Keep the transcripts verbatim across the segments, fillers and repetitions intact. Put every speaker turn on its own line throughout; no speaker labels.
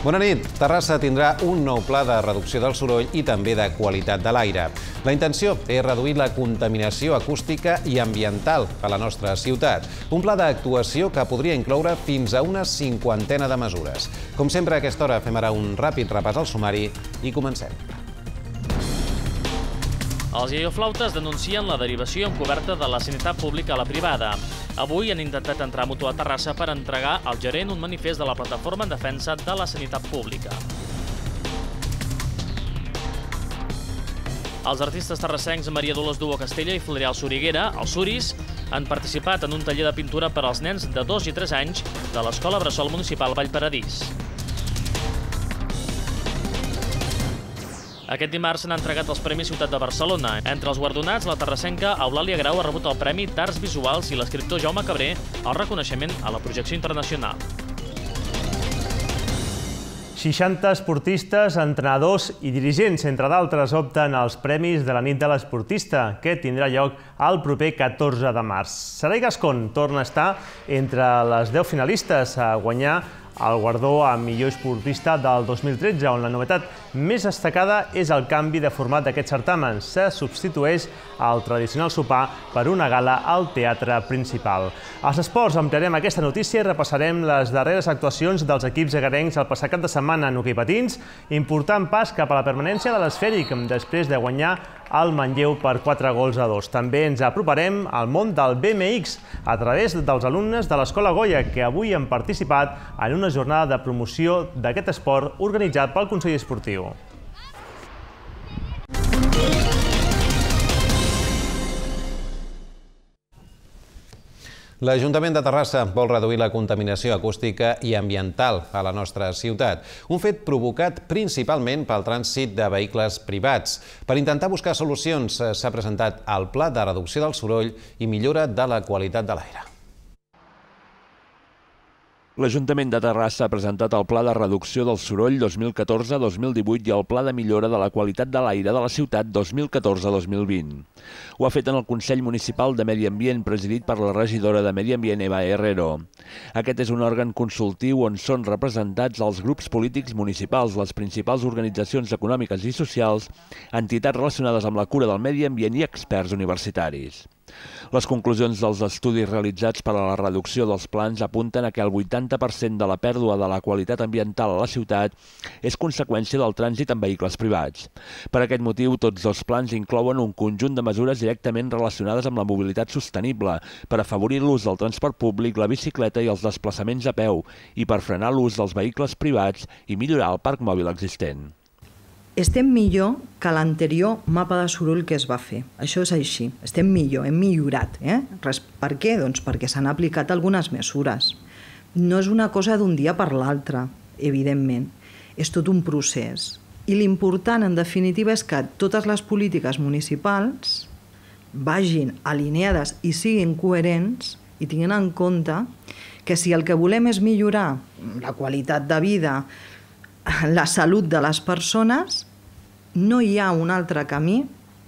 Bona nit. Terrassa tindrà un nou pla de reducció del soroll i també de qualitat de l'aire. La intenció és reduir la contaminació acústica i ambiental a la nostra ciutat. Un pla d'actuació que podria incloure fins a una cinquantena de mesures. Com sempre, a aquesta hora fem ara un ràpid repàs al sumari i comencem.
Els iaioflautes denuncien la derivació encoberta de la sanitat pública a la privada. Avui han intentat entrar a Mutu a Terrassa per entregar al gerent un manifest de la plataforma en defensa de la sanitat pública. Els artistes terrassencs Maria Dolors Duo Castella i Floreal Soriguera, els Suris, han participat en un taller de pintura per als nens de dos i tres anys de l'Escola Bressol Municipal Vallparadís. Aquest dimarts s'han entregat els Premis Ciutat de Barcelona. Entre els guardonats, la terrassenca Eulàlia Grau ha rebut el Premi d'Arts Visuals i l'escriptor Jaume Cabré el reconeixement a la projecció internacional.
seixanta esportistes, entrenadors i dirigents, entre d'altres, opten als Premis de la nit de l'esportista, que tindrà lloc el proper catorze de març. Saray Gascón torna a estar entre les deu finalistes a guanyar el guardó a millor esportista del dos mil tretze, on la novetat més destacada és el canvi de format d'aquest certamen. Se substitueix el tradicional sopar per una gala al teatre principal. Als esports ampliarem aquesta notícia i repassarem les darreres actuacions dels equips egarencs el passat cap de setmana en hoquei patins, important pas cap a la permanència de l'esfèric, després de guanyar el Manlleu per quatre gols a dos. També ens aproparem al món del B M X a través dels alumnes de l'Escola Goya, que avui han participat en una jornada de promoció d'aquest esport organitzat pel Consell Esportiu.
L'Ajuntament de Terrassa vol reduir la contaminació acústica i ambiental a la nostra ciutat, un fet provocat principalment pel trànsit de vehicles privats. Per intentar buscar solucions s'ha presentat el Pla de Reducció del Soroll i Millora de la Qualitat de l'Aire.
L'Ajuntament de Terrassa ha presentat el Pla de Reducció del Soroll dos mil catorze dos mil divuit i el Pla de Millora de la Qualitat de l'Aire de la ciutat dos mil catorze dos mil vint. Ho ha fet en el Consell Municipal de Medi Ambient, presidit per la regidora de Medi Ambient, Eva Herrero. Aquest és un òrgan consultiu on són representats els grups polítics municipals, les principals organitzacions econòmiques i socials, entitats relacionades amb la cura del medi ambient i experts universitaris. Les conclusions dels estudis realitzats per a la reducció dels plans apunten a que el vuitanta per cent de la pèrdua de la qualitat ambiental a la ciutat és conseqüència del trànsit en vehicles privats. Per aquest motiu, tots dos plans inclouen un conjunt de mesures directament relacionades amb la mobilitat sostenible per afavorir l'ús del transport públic, la bicicleta i els desplaçaments a peu i per frenar l'ús dels vehicles privats i millorar el parc mòbil existent.
Estem millor que l'anterior mapa de soroll que es va fer. Això és així. Estem millor, hem millorat. Eh? Per què? Doncs perquè s'han aplicat algunes mesures. No és una cosa d'un dia per l'altre, evidentment. És tot un procés. I l'important, en definitiva, és que totes les polítiques municipals vagin alineades i siguin coherents i tinguin en compte que si el que volem és millorar la qualitat de vida, la salut de les persones, no hi ha un altre camí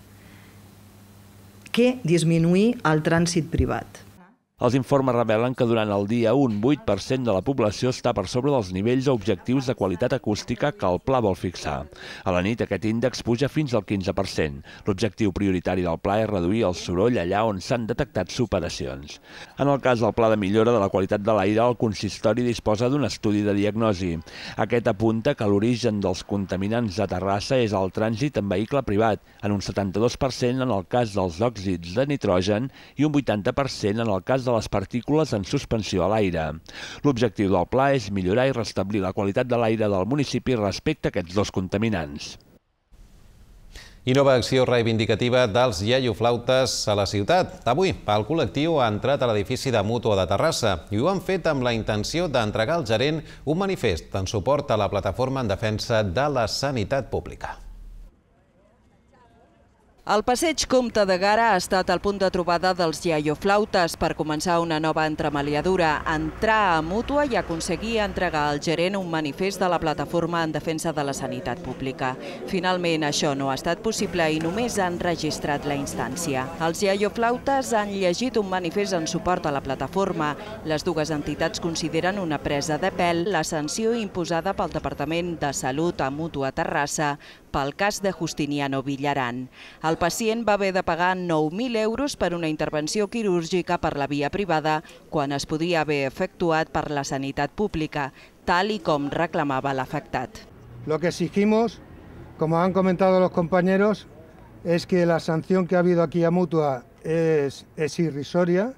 que disminuir el trànsit privat.
Els informes revelen que durant el dia un vuit per cent de la població està per sobre dels nivells objectius de qualitat acústica que el pla vol fixar. A la nit aquest índex puja fins al quinze per cent. L'objectiu prioritari del pla és reduir el soroll allà on s'han detectat superacions. En el cas del Pla de Millora de la Qualitat de l'Aire, el consistori disposa d'un estudi de diagnosi. Aquest apunta que l'origen dels contaminants a Terrassa és el trànsit en vehicle privat, en un setanta-dos per cent en el cas dels òxids de nitrogen i un vuitanta per cent en el cas de les partícules en suspensió a l'aire. L'objectiu del pla és millorar i restablir la qualitat de l'aire del municipi respecte a aquests dos contaminants.
I nova acció reivindicativa dels iaioflautes a la ciutat. Avui, el col·lectiu ha entrat a l'edifici de Mutu de Terrassa i ho han fet amb la intenció d'entregar al gerent un manifest en suport a la plataforma en defensa de la sanitat pública.
El passeig Comte de Gara ha estat el punt de trobada dels iaioflautes per començar una nova entremaliadura, entrar a Mútua i aconseguir entregar al gerent un manifest de la plataforma en defensa de la sanitat pública. Finalment, això no ha estat possible i només han registrat la instància. Els iaioflautes han llegit un manifest en suport a la plataforma. Les dues entitats consideren una presa de pèl la sanció imposada pel Departament de Salut a Mútua Terrassa pel cas de Justiniano Villaran. El pacient va haver de pagar nou mil euros per una intervenció quirúrgica per la via privada quan es podia haver efectuat per la sanitat pública, tal i com reclamava l'afectat.
Lo que exigimos, como han comentado los compañeros, es que la sanción que ha habido aquí a Mútua es, es irrisoria,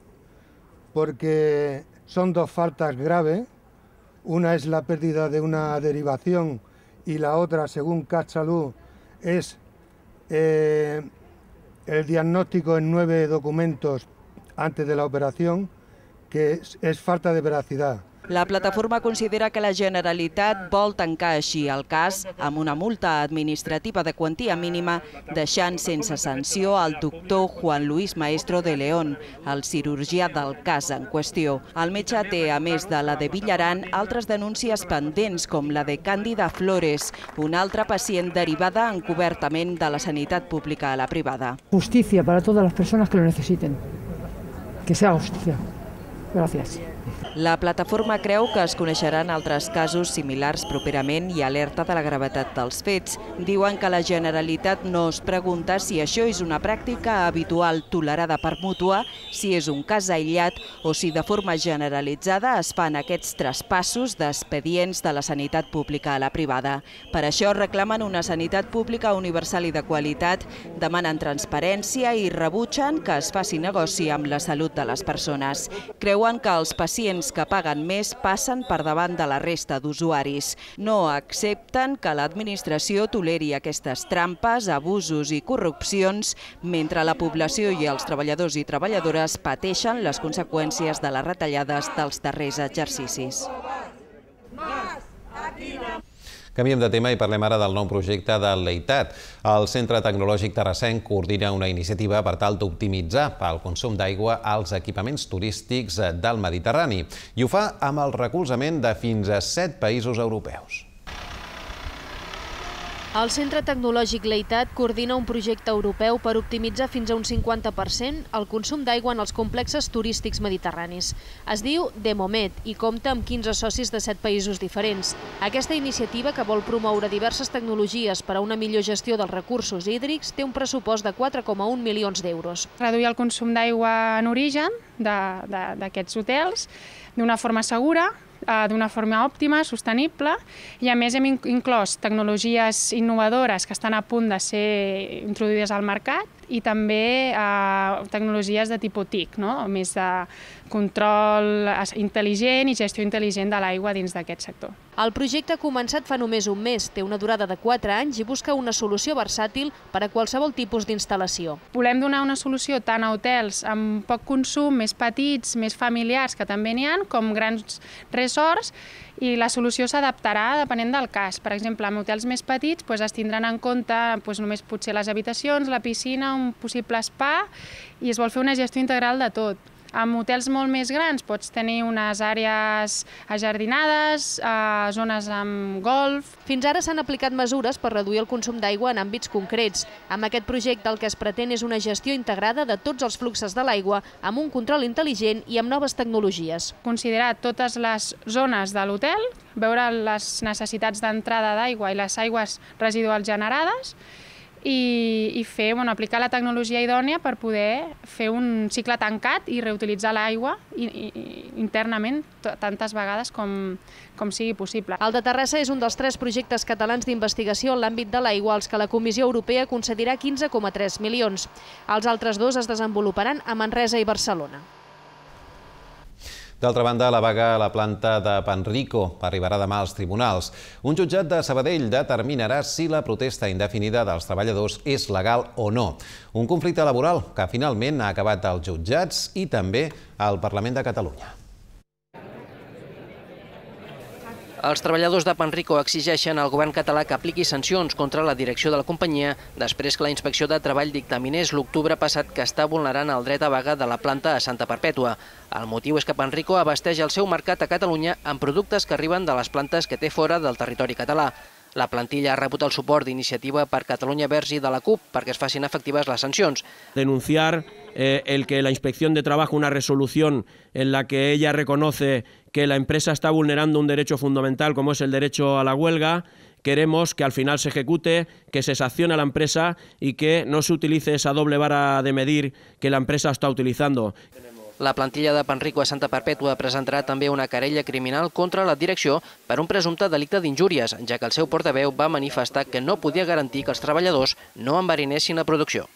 porque son dos faltas graves. Una es la pérdida de una derivación y la otra, según CatSalut, es eh, el diagnóstico en nueve documentos antes de la operación, que es, es falta de veracidad.
La plataforma considera que la Generalitat vol tancar així el cas amb una multa administrativa de quantia mínima, deixant sense sanció el doctor Juan Luis Maestro de León, el cirurgià del cas en qüestió. El metge té, a més de la de Villaran, altres denúncies pendents, com la de Càndida Flores, una altra pacient derivada encobertament de la sanitat pública a la privada.
Justicia para todas las personas que lo necesiten. Que sea justicia. Gràcies.
La plataforma creu que es coneixeran altres casos similars properament i alerta de la gravetat dels fets. Diuen que la Generalitat no es pregunta si això és una pràctica habitual tolerada per Mútua, si és un cas aïllat o si de forma generalitzada es fan aquests traspassos d'expedients de la sanitat pública a la privada. Per això reclamen una sanitat pública universal i de qualitat, demanen transparència i rebutgen que es faci negoci amb la salut de les persones. Creuen que els pacients que paguen més passen per davant de la resta d'usuaris. No accepten que l'administració toleri aquestes trampes, abusos i corrupcions, mentre la població i els treballadors i treballadores pateixen les conseqüències de les retallades dels darrers exercicis.
Canviem de tema i parlem ara del nou projecte de l'EITAT. El Centre Tecnològic Terrassenc coordina una iniciativa per tal d'optimitzar el consum d'aigua als equipaments turístics del Mediterrani i ho fa amb el recolzament de fins a set països europeus.
El Centre Tecnològic l'EITAT coordina un projecte europeu per optimitzar fins a un cinquanta per cent el consum d'aigua en els complexes turístics mediterranis. Es diu Demomed i compta amb quinze socis de set països diferents. Aquesta iniciativa, que vol promoure diverses tecnologies per a una millor gestió dels recursos hídrics, té un pressupost de quatre coma un milions d'euros.
Reduir el consum d'aigua en origen d'aquests hotels d'una forma segura, d'una forma òptima, sostenible, i a més hem inclòs tecnologies innovadores que estan a punt de ser introduïdes al mercat i també tecnologies de tipus T I C, més de control intel·ligent i gestió intel·ligent de l'aigua dins d'aquest sector.
El projecte ha començat fa només un mes, té una durada de quatre anys i busca una solució versàtil per a qualsevol tipus d'instal·lació.
Volem donar una solució tant a hotels amb poc consum, més petits, més familiars, que també n'hi ha, com grans resorts, i la solució s'adaptarà depenent del cas. Per exemple, en hotels més petits es tindran en compte només potser les habitacions, la piscina, un possible spa, i es vol fer una gestió integral de tot. En hotels molt més grans pots tenir unes àrees ajardinades, zones amb golf.
Fins ara s'han aplicat mesures per reduir el consum d'aigua en àmbits concrets. Amb aquest projecte el que es pretén és una gestió integrada de tots els fluxos de l'aigua amb un control intel·ligent i amb noves tecnologies.
Considerar totes les zones de l'hotel, veure les necessitats d'entrada d'aigua i les aigües residuals generades, i fer, bueno, aplicar la tecnologia idònia per poder fer un cicle tancat i reutilitzar l'aigua internament tantes vegades com, com sigui possible.
El de Terrassa és un dels tres projectes catalans d'investigació en l'àmbit de l'aigua als que la Comissió Europea concedirà quinze coma tres milions. Els altres dos es desenvoluparan a Manresa i Barcelona.
D'altra banda, la vaga a la planta de Panrico arribarà demà als tribunals. Un jutjat de Sabadell determinarà si la protesta indefinida dels treballadors és legal o no. Un conflicte laboral que finalment ha acabat als jutjats i també al Parlament de Catalunya.
Els treballadors de Panrico exigeixen al govern català que apliqui sancions contra la direcció de la companyia després que la Inspecció de Treball dictaminés l'octubre passat que està vulnerant el dret a vaga de la planta a Santa Perpètua. El motiu és que Panrico abasteix el seu mercat a Catalunya amb productes que arriben de les plantes que té fora del territori català. La plantilla ha rebut el suport d'Iniciativa per Catalunya Verds i de la CUP perquè es facin efectives les sancions.
Denunciar eh, el que la Inspección de Trabajo, una resolución en la que ella reconoce que la empresa está vulnerando un derecho fundamental como es el derecho a la huelga. Queremos que al final se ejecute, que se sancione a la empresa y que no se utilice esa doble vara de medir que la empresa está utilizando.
La plantilla de Panrico a Santa Perpètua presentarà també una querella criminal contra la direcció per un presumpte delicte d'injúries, ja que el seu portaveu va manifestar que no podia garantir que els treballadors no enverinessin la producció.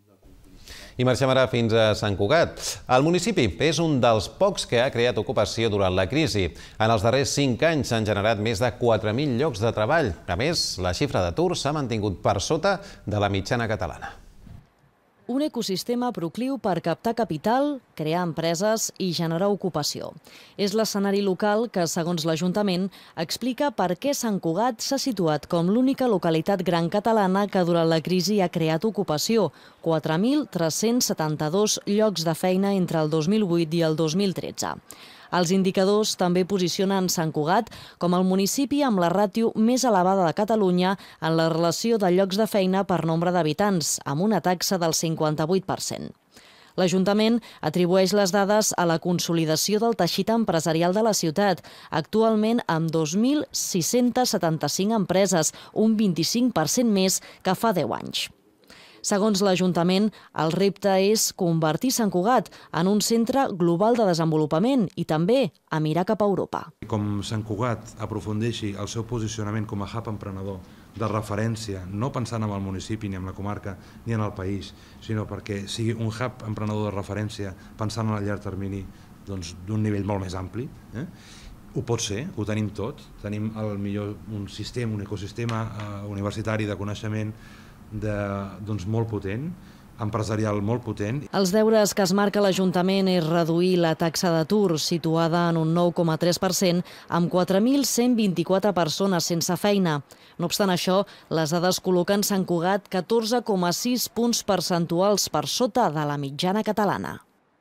I marxem ara fins a Sant Cugat. El municipi és un dels pocs que ha creat ocupació durant la crisi. En els darrers cinc anys s'han generat més de quatre mil llocs de treball. A més, la xifra d'atur s'ha mantingut per sota de la mitjana catalana.
Un ecosistema procliu per captar capital, crear empreses i generar ocupació. És l'escenari local que, segons l'Ajuntament, explica per què Sant Cugat s'ha situat com l'única localitat gran catalana que durant la crisi ha creat ocupació, quatre mil tres-cents setanta-dos llocs de feina entre el dos mil vuit i el dos mil tretze. Els indicadors també posicionen Sant Cugat com el municipi amb la ràtio més elevada de Catalunya en la relació de llocs de feina per nombre d'habitants, amb una taxa del cinquanta-vuit per cent. L'Ajuntament atribueix les dades a la consolidació del teixit empresarial de la ciutat, actualment amb dos mil sis-cents setanta-cinc empreses, un vint-i-cinc per cent més que fa deu anys. Segons l'Ajuntament, el repte és convertir Sant Cugat en un centre global de desenvolupament i també a mirar cap a Europa.
Com Sant Cugat aprofundeixi el seu posicionament com a hub emprenedor de referència, no pensant en el municipi ni en la comarca ni en el país, sinó perquè sigui un hub emprenedor de referència pensant en el llarg termini d'un nivell molt més ampli, eh? Ho pot ser, ho tenim tot, tenim el millor, un sistema, un ecosistema eh, universitari de coneixement de, doncs, molt potent, empresarial molt potent.
Els deures que es marca l'Ajuntament és reduir la taxa d'atur, situada en un nou coma tres per cent, amb quatre mil cent vint-i-quatre persones sense feina. No obstant això, les dades col·loquen Sant Cugat catorze coma sis punts percentuals per sota de la mitjana catalana.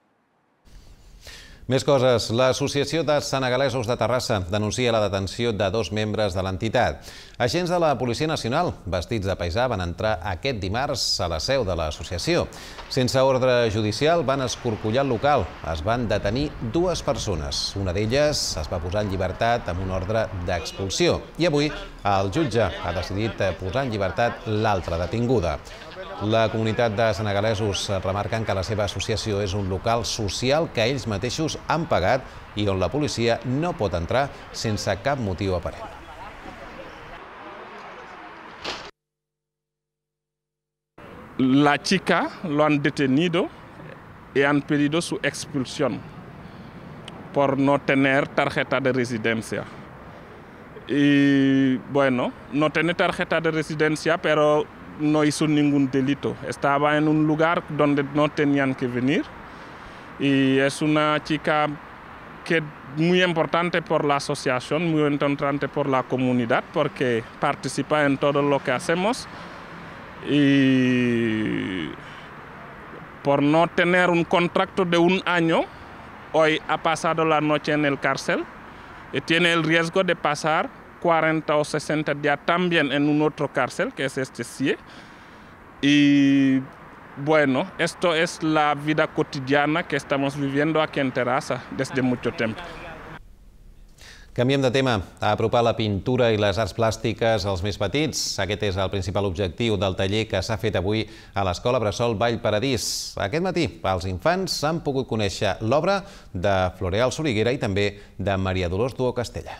Més coses. L'Associació de Senegalesos de Terrassa denuncia la detenció de dos membres de l'entitat. Agents de la Policia Nacional, vestits de paisà, van entrar aquest dimarts a la seu de l'associació. Sense ordre judicial van escorcollar el local. Es van detenir dues persones. Una d'elles es va posar en llibertat amb un ordre d'expulsió. I avui el jutge ha decidit posar en llibertat l'altra detinguda. La comunitat de senegalesos remarquen que la seva associació és un local social que ells mateixos han pagat i on la policia no pot entrar sense cap motiu aparent.
La chica lo han detenido y han pedido su expulsión por no tener tarjeta de residencia. Y bueno, no tiene tarjeta de residencia, pero no hizo ningún delito. Estaba en un lugar donde no tenían que venir y es una chica que es muy importante por la asociación, muy importante por la comunidad porque participa en todo lo que hacemos y por no tener un contrato de un año, hoy ha pasado la noche en el cárcel y tiene el riesgo de pasar cuarenta o sesenta días también en un otro cárcel, que es este C I E. Y bueno, esto es la vida cotidiana que estamos viviendo aquí en Terrassa desde mucho tiempo.
Canviem de tema. A apropar la pintura i les arts plàstiques als més petits. Aquest és el principal objectiu del taller que s'ha fet avui a l'Escola Bressol Vall Paradís. Aquest matí, els infants han pogut conèixer l'obra de Floreal Soriguera i també de Maria Dolors Duo Castella.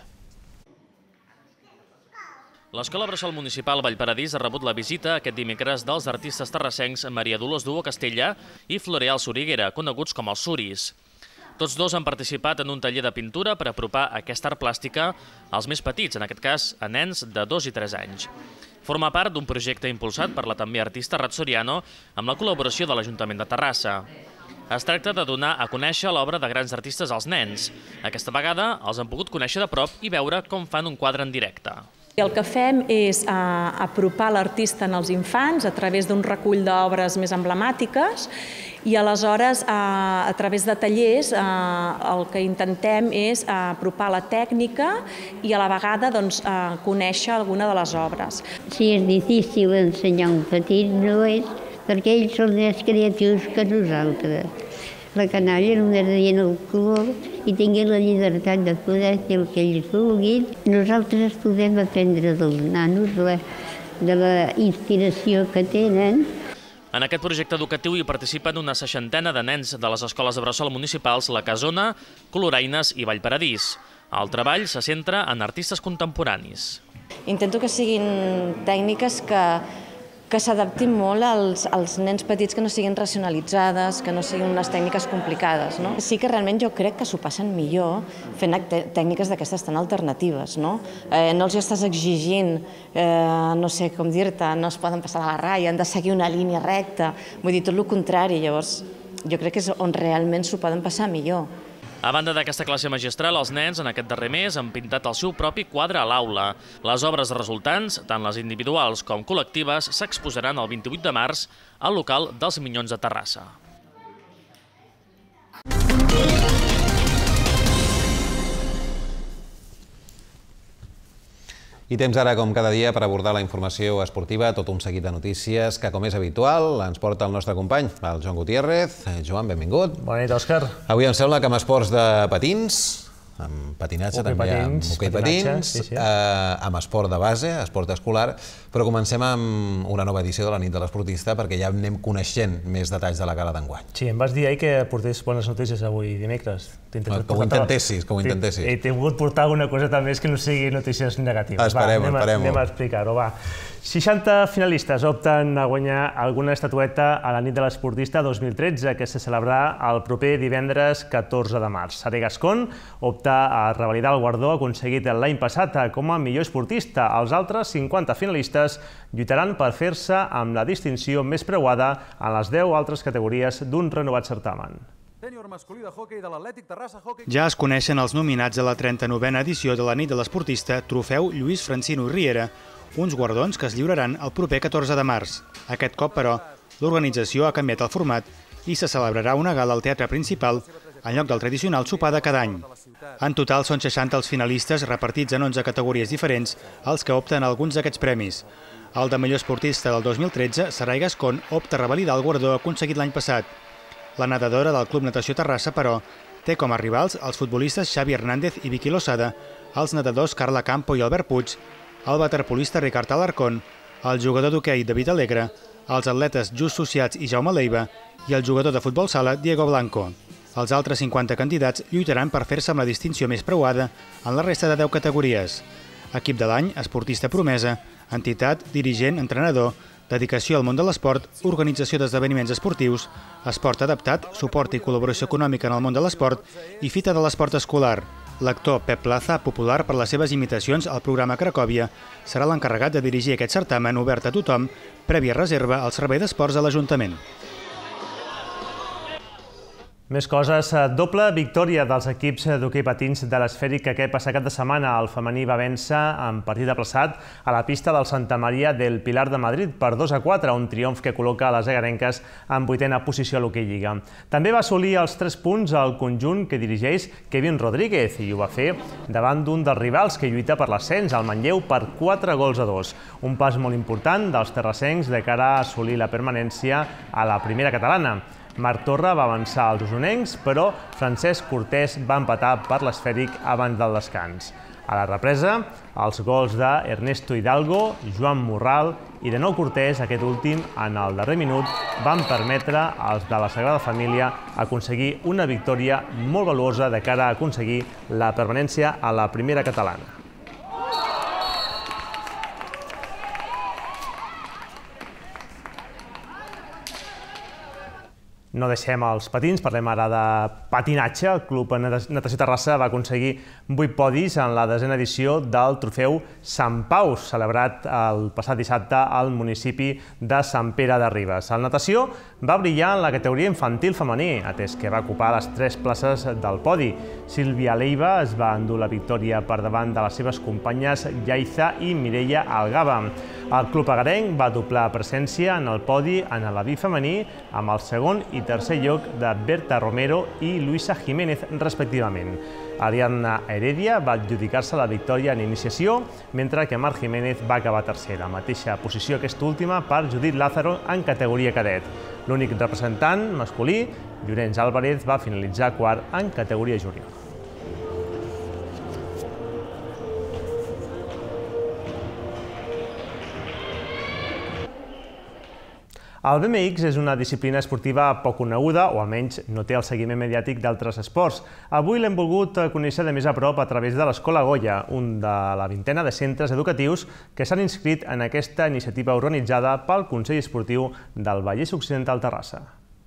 L'Escola Bressol Municipal Vallparadís ha rebut la visita aquest dimecres dels artistes terrassencs Maria Dolors Duo Castella i Floreal Soriguera, coneguts com els Suris. Tots dos han participat en un taller de pintura per apropar aquesta art plàstica als més petits, en aquest cas a nens de dos i tres anys. Forma part d'un projecte impulsat per la també artista Rat Soriano amb la col·laboració de l'Ajuntament de Terrassa. Es tracta de donar a conèixer l'obra de grans artistes als nens. Aquesta vegada els han pogut conèixer de prop i veure com fan un quadre en directe.
El que fem és apropar l'artista als infants a través d'un recull d'obres més emblemàtiques i aleshores a través de tallers el que intentem és apropar la tècnica i a la vegada conèixer alguna de les obres.
Si és difícil ensenyar un petit no és perquè ells són més creatius que nosaltres. La canalla només deien el color i tinguin la llibertat de poder fer el que ells vulguin. Nosaltres podem aprendre dels nanos de la inspiració que tenen.
En aquest projecte educatiu hi participen una seixantena de nens de les escoles de bressol municipals La Casona, Coloraines i Vallparadís. El treball se centra en artistes contemporanis.
Intento que siguin tècniques que que s'adaptin molt als, als nens petits, que no siguin racionalitzades, que no siguin unes tècniques complicades. No? Sí que realment jo crec que s'ho passen millor fent tècniques d'aquestes tan alternatives. No, eh, no els estàs exigint, eh, no sé com dir-te, no es poden passar de la ratlla, han de seguir una línia recta. Vull dir, tot el contrari. Llavors, jo crec que és on realment s'ho poden passar millor.
A banda d'aquesta classe magistral, els nens en aquest darrer mes han pintat el seu propi quadre a l'aula. Les obres resultants, tant les individuals com col·lectives, s'exposaran el vint-i-vuit de març al local dels Minyons de Terrassa.
I temps ara, com cada dia, per abordar la informació esportiva, tot un seguit de notícies que, com és habitual, ens porta el nostre company, el Joan Gutiérrez. Joan, benvingut.
Bona nit, Òscar.
Avui em sembla que amb esports de patins, amb patinatge també, amb hoquei patins, amb esport de base, esport escolar, però comencem amb una nova edició de la nit de l'esportista perquè ja anem coneixent més detalls de la gala d'enguany.
Sí, em vas dir ahir que portés bones notícies avui dimecres.
Que ho intentessis, que ho intentessis.
He tingut portar alguna cosa també que no sigui notícies negatives.
Esperem-ho, esperem-ho.
Anem a explicar-ho, va. seixanta finalistes opten a guanyar alguna estatueta a la nit de l'esportista dos mil tretze, que se celebrarà el proper divendres catorze de març. Sara Gascón opta a revalidar el guardó aconseguit l'any passat com a millor esportista. Els altres cinquanta finalistes lluitaran per fer-se amb la distinció més preuada en les deu altres categories d'un renovat certamen.
Ja es coneixen els nominats a la trenta-novena edició de la nit de l'esportista Trofeu Lluís Francino i Riera, uns guardons que es lliuraran el proper catorze de març. Aquest cop, però, l'organització ha canviat el format i se celebrarà una gala al teatre principal en lloc del tradicional sopar de cada any. En total són seixanta els finalistes repartits en onze categories diferents els que opten a alguns d'aquests premis. El de millor esportista del dos mil tretze, Sarai Gascón, opta a revalidar el guardó aconseguit l'any passat. La nedadora del Club Natació Terrassa, però, té com a rivals els futbolistes Xavi Hernández i Vicky Losada, els nedadors Carla Campo i Albert Puig, el waterpolista Ricard Alarcón, el jugador d'hoquei David Alegre, els atletes Just Sociats i Jaume Leiva i el jugador de futbol sala Diego Blanco. Els altres cinquanta candidats lluitaran per fer-se amb la distinció més preuada en la resta de deu categories. Equip de l'any, esportista promesa, entitat, dirigent, entrenador, dedicació al món de l'esport, organització d'esdeveniments esportius, esport adaptat, suport i col·laboració econòmica en el món de l'esport i fita de l'esport escolar. L'actor Pep Plaza, popular per les seves imitacions al programa Cracòvia, serà l'encarregat de dirigir aquest certamen obert a tothom, prèvia reserva al Servei d'Esports de l'Ajuntament.
Més coses. Doble victòria dels equips d'hoquei patins de l'Esfèric que aquest passat cap de setmana el femení va vèncer en partit aplaçat a la pista del Santa Maria del Pilar de Madrid per dos a quatre, un triomf que col·loca les egarenques en vuitena posició a l'hoquei lliga. També va assolir els tres punts al conjunt que dirigeix Kevin Rodríguez i ho va fer davant d'un dels rivals que lluita per l'ascens, el Manlleu, per quatre gols a dos. Un pas molt important dels terrassencs de cara a assolir la permanència a la primera catalana. Marc Torra va avançar als usonencs, però Francesc Cortés va empatar per l'Esfèric abans del descans. A la represa, els gols d'Ernesto Hidalgo, Joan Morral i de nou Cortés, aquest últim, en el darrer minut, van permetre als de la Sagrada Família aconseguir una victòria molt valuosa de cara a aconseguir la permanència a la primera catalana. No deixem els patins, parlem ara de patinatge. El Club Natació Terrassa va aconseguir vuit podis en la desena edició del trofeu Sant Pau, celebrat el passat dissabte al municipi de Sant Pere de Ribes. El natació va brillar en la categoria infantil femení, atès que va ocupar les tres places del podi. Sílvia Leiva es va endur la victòria per davant de les seves companyes Yaiza i Mireia Algaba. El club agarenc va doblar presència en el podi en l'Avi femení amb el segon i tercer lloc de Berta Romero i Luisa Jiménez, respectivament. Ariadna Heredia va adjudicar-se la victòria en iniciació, mentre que Mar Jiménez va acabar tercera. Mateixa posició aquesta última per Judit Lázaro en categoria cadet. L'únic representant masculí, Llorenç Álvarez, va finalitzar quart en categoria júnior. El B M X és una disciplina esportiva poc coneguda, o almenys no té el seguiment mediàtic d'altres esports. Avui l'hem volgut conèixer de més a prop a través de l'Escola Goya, un de la vintena de centres educatius que s'han inscrit en aquesta iniciativa organitzada pel Consell Esportiu del Vallès Occidental Terrassa.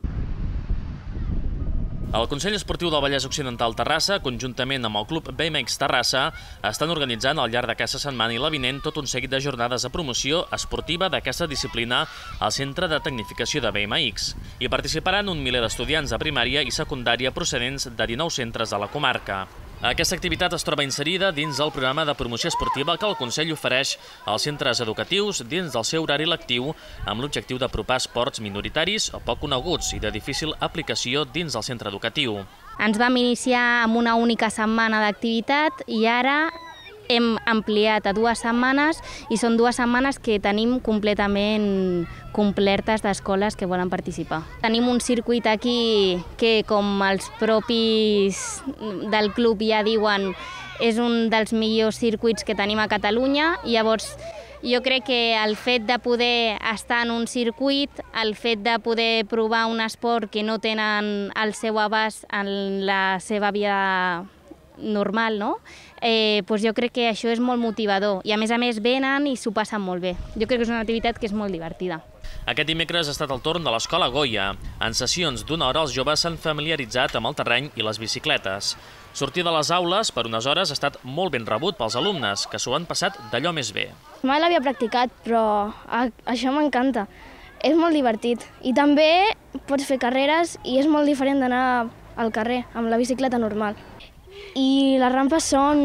El Consell Esportiu del Vallès Occidental Terrassa, conjuntament amb el Club B M X Terrassa, estan organitzant al llarg d'aquesta setmana i la vinent tot un seguit de jornades de promoció esportiva d'aquesta disciplina al Centre de Tecnificació de B M X. Hi participaran un miler d'estudiants de primària i secundària procedents de dinou centres de la comarca. Aquesta activitat es troba inserida dins del programa de promoció esportiva que el Consell ofereix als centres educatius dins del seu horari lectiu amb l'objectiu d'apropar esports minoritaris o poc coneguts i de difícil aplicació dins del centre educatiu.
Ens vam iniciar amb una única setmana d'activitat i ara hem ampliat a dues setmanes i són dues setmanes que tenim completament completes d'escoles que volen participar. Tenim un circuit aquí que, com els propis del club ja diuen, és un dels millors circuits que tenim a Catalunya. Llavors, jo crec que el fet de poder estar en un circuit, el fet de poder provar un esport que no tenen el seu abast en la seva vida normal, no? Eh, doncs jo crec que això és molt motivador i a més a més venen i s'ho passen molt bé. Jo crec que és una activitat que és molt divertida.
Aquest dimecres ha estat el torn de l'Escola Goya. En sessions d'una hora els joves s'han familiaritzat amb el terreny i les bicicletes. Sortir de les aules per unes hores ha estat molt ben rebut pels alumnes, que s'ho han passat d'allò més bé.
Mai l'havia practicat, però això m'encanta. És molt divertit. I també pots fer carreres i és molt diferent d'anar al carrer amb la bicicleta normal. I les rampes són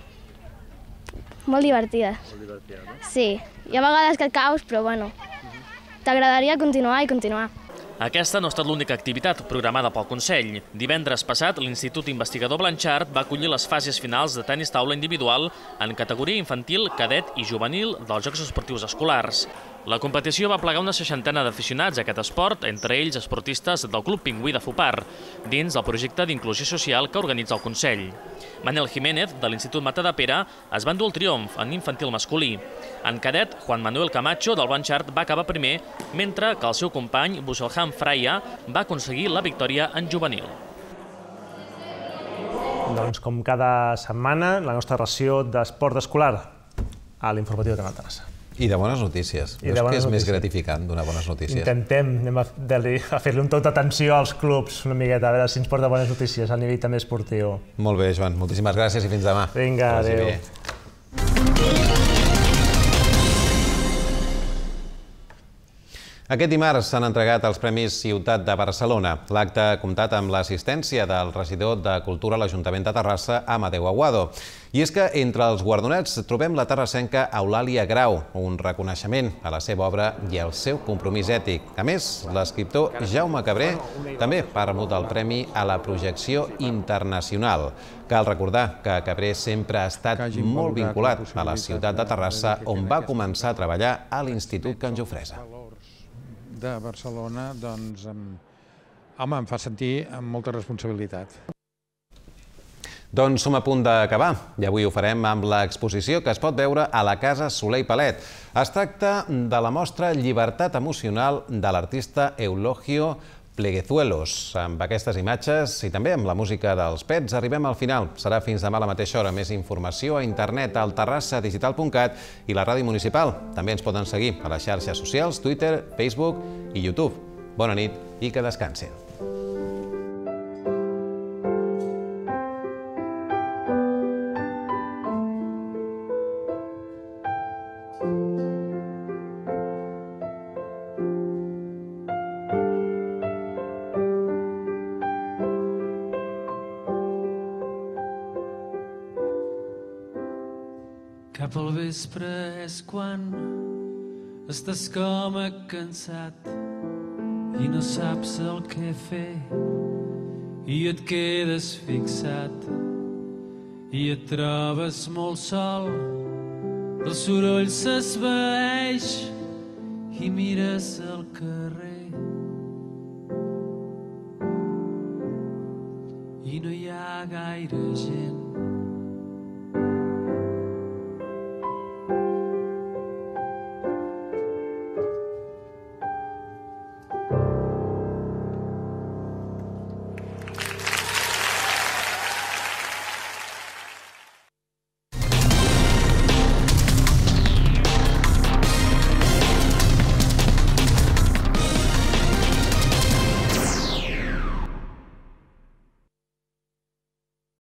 molt divertides. Molt divertides, no? Sí. Hi ha vegades que et caus, però bueno, t'agradaria continuar i continuar.
Aquesta no ha estat l'única activitat programada pel Consell. Divendres passat, l'Institut Investigador Blanchard va acollir les fases finals de tenis taula individual en categoria infantil, cadet i juvenil dels Jocs Esportius Escolars. La competició va plegar una seixantena d'aficionats a aquest esport, entre ells esportistes del Club Pingüí de Fupar, dins del projecte d'inclusió social que organitza el Consell. Manel Jiménez, de l'Institut Matadepera, es va endur el triomf en infantil masculí. En cadet, Juan Manuel Camacho, del Blanchard, va acabar primer, mentre que el seu company, Busselham Fraia, va aconseguir la victòria en juvenil.
Doncs com cada setmana, la nostra ració d'esport escolar a l'informatiu de Canal Terrassa.
I de bones notícies. I de bones que és notícies. Més gratificant donar bones notícies.
Intentem, anem a, a fer-li un tot d'atenció als clubs una miqueta, a veure si ens porta bones notícies a nivell també esportiu.
Molt bé, Joan. Moltíssimes gràcies i fins demà.
Vinga, adéu.
Aquest dimarts s'han entregat els Premis Ciutat de Barcelona. L'acte ha comptat amb l'assistència del regidor de Cultura a l'Ajuntament de Terrassa, Amadeu Aguado. I és que entre els guardonats trobem la terrassenca Eulàlia Grau, un reconeixement a la seva obra i al seu compromís ètic. A més, l'escriptor Jaume Cabré també ha rebut el premi a la projecció internacional. Cal recordar que Cabré sempre ha estat molt vinculat a la ciutat de Terrassa, on va començar a treballar a l'Institut Can Jofresa.
De Barcelona, doncs, home, em fa sentir amb molta responsabilitat.
Doncs som a punt d'acabar i avui ho farem amb l'exposició que es pot veure a la Casa Soler i Palet. Es tracta de la mostra Llibertat emocional de l'artista Eulogio Pleguezuelos. Amb aquestes imatges i també amb la música dels Pets arribem al final. Serà fins demà a la mateixa hora. Més informació a internet al terrassa digital punt cat i la ràdio municipal. També ens poden seguir a les xarxes socials, Twitter, Facebook i YouTube. Bona nit i que descansin.
Cap al vespre és quan estàs com a cansat i no saps el que fer i et quedes fixat i et trobes molt sol, el soroll s'esvaeix i mires al carrer i no hi ha gaire gent